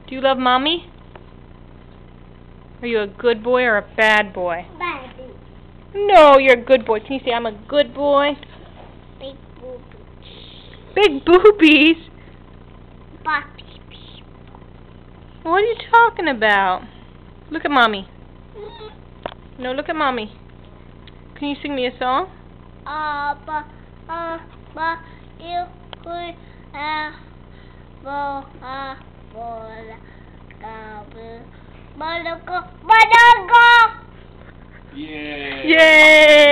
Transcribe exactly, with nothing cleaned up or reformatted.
Do you love Mommy? Are you a good boy or a bad boy? Bad. No, you're a good boy. Can you say I'm a good boy? Big boobies. Big boobies? Boobies. What are you talking about? Look at Mommy. No, look at Mommy. Can you sing me a song? Uh, ba, uh, ba, you, could, uh, bo, uh, bola, gabu, malago, malago! Yeah. Yay!